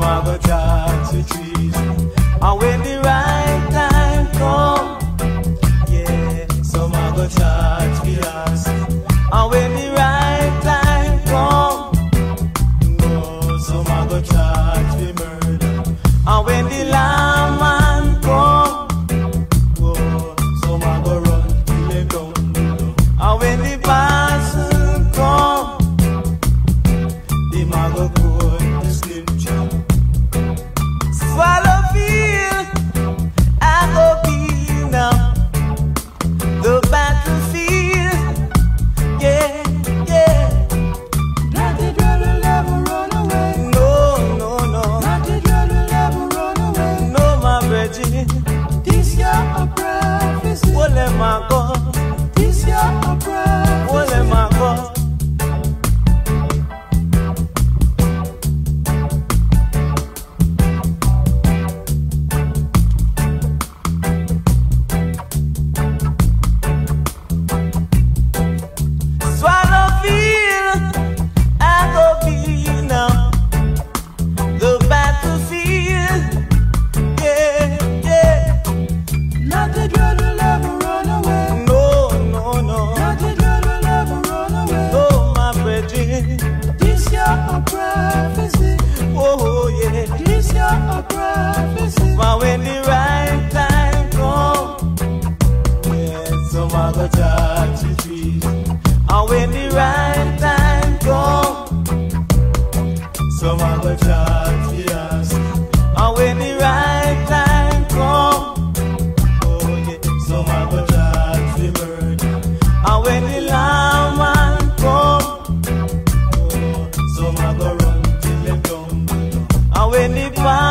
I go charge the trees. And when the right time come, yeah, some I go charge the ass. And when the right time come, no, some I go charge the murder. And when the lawman come, oh, some I go run till them down. And when the parson come, them I go quote the scripture. Swallow field, I go be now. The battlefield, yeah, yeah. Not the girl will ever run away. No, no, no. Not the girl will ever run away. No, my virgin. This year a prophecy. What let my God? This year a prophecy. What let my God? Swallowfield, I go be now. The battlefield, yeah, yeah. Not the girl will ever run away. No, no, no. Not the girl will ever run away. No, my brethren. This year a prophecy. Oh, yeah. This year a prophecy. But when the right time come, yeah, some I go charge the trees. And when the right time come, some I go charge the ass. And when the right time come, oh yeah, some I go charge the murder. And when the lawman come, oh, some I go run till them down. And when the